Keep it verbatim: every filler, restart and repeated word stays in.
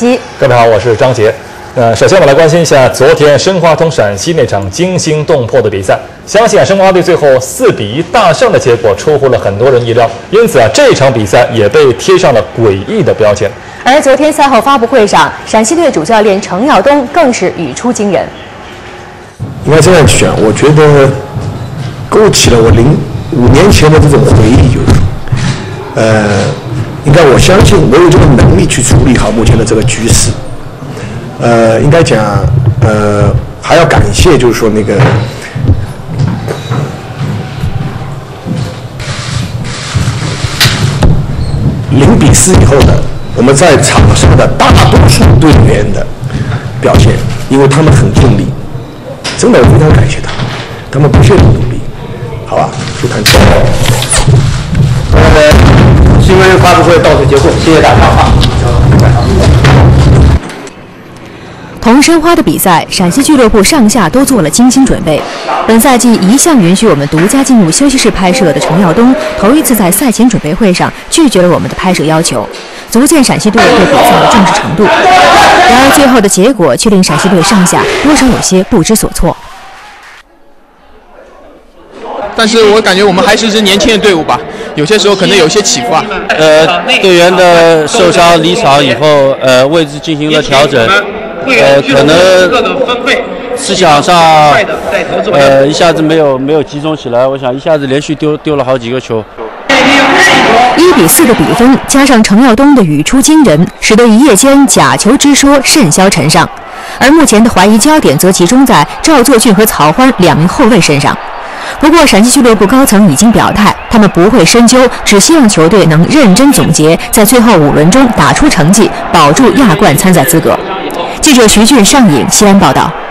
熙。 各位好，我是张杰。呃，首先我们来关心一下昨天申花同陕西那场惊心动魄的比赛。相信啊，申花队最后四比一大胜的结果出乎了很多人意料，因此啊，这场比赛也被贴上了诡异的标签。 而昨天赛后发布会上，陕西队主教练程耀东更是语出惊人。 应该这样选，我觉得勾起了我零五年前的这种回忆，就是，呃，应该我相信我有这个能力去处理好目前的这个局势。呃，应该讲，呃，还要感谢，就是说那个。零比四以后的，我们在场上的大多数队员的表现，因为他们很尽力，真的我非常感谢他们，他们不懈的努力，好吧，就谈这个。 我们新闻发布会到此结束，谢谢大家啊。 同申花的比赛，陕西俱乐部上下都做了精心准备。本赛季一向允许我们独家进入休息室拍摄的程耀东，头一次在赛前准备会上拒绝了我们的拍摄要求，足见陕西队对比赛的重视程度。然而最后的结果却令陕西队上下多少有些不知所措。 但是我感觉我们还是一支年轻的队伍吧，有些时候可能有些起伏啊。 呃，队员的受伤离场以后，呃，位置进行了调整。呃，可能思想上，呃，一下子没有没有集中起来。我想一下子连续丢丢了好几个球。 一比四的比分，加上程耀东的语出惊人，使得一夜间假球之说甚嚣尘上。而目前的怀疑焦点则集中在赵作俊和曹欢两名后卫身上。不过，陕西俱乐部高层已经表态，他们不会深究，只希望球队能认真总结，在最后五轮中打出成绩，保住亚冠参赛资格。记者徐俊上影西安报道。